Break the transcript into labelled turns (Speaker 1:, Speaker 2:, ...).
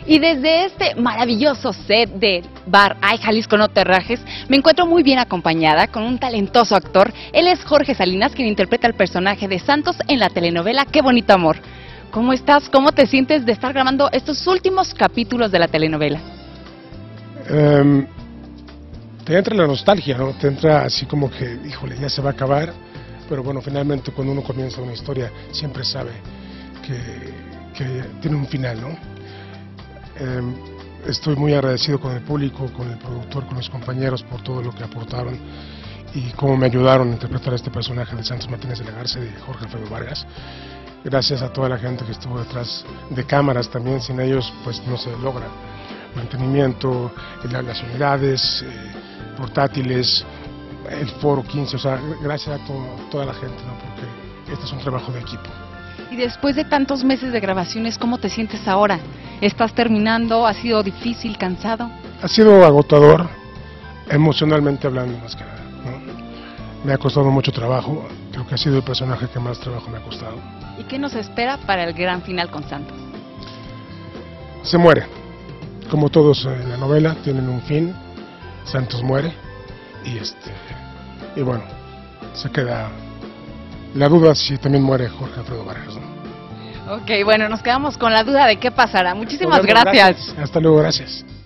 Speaker 1: Y desde este maravilloso set de Bar Ay Jalisco No Te Rajes, me encuentro muy bien acompañada con un talentoso actor. Él es Jorge Salinas, quien interpreta el personaje de Santos en la telenovela Qué Bonito Amor. ¿Cómo estás? ¿Cómo te sientes de estar grabando estos últimos capítulos de la telenovela?
Speaker 2: Te entra la nostalgia, ¿no? Te entra así como que, híjole, ya se va a acabar. Pero bueno, finalmente cuando uno comienza una historia siempre sabe que tiene un final, ¿no? Estoy muy agradecido con el público, con el productor, con los compañeros por todo lo que aportaron y cómo me ayudaron a interpretar a este personaje de Santos Martínez de la Garza, de Jorge Alfredo Vargas. Gracias a toda la gente que estuvo detrás de cámaras también, sin ellos pues no se logra. Mantenimiento, las unidades, portátiles, el foro 15, o sea, gracias a toda la gente, ¿no? Porque este es un trabajo de equipo.
Speaker 1: Y después de tantos meses de grabaciones, ¿cómo te sientes ahora? ¿Estás terminando? ¿Ha sido difícil, cansado?
Speaker 2: Ha sido agotador, emocionalmente hablando más que nada, ¿no? Me ha costado mucho trabajo, creo que ha sido el personaje que más trabajo me ha costado.
Speaker 1: ¿Y qué nos espera para el gran final con Santos?
Speaker 2: Se muere, como todos en la novela, tienen un fin, Santos muere y bueno, se queda la duda si también muere Jorge Alfredo Vargas, ¿no?
Speaker 1: Ok, bueno, nos quedamos con la duda de qué pasará. Muchísimas gracias.
Speaker 2: Hasta luego, gracias.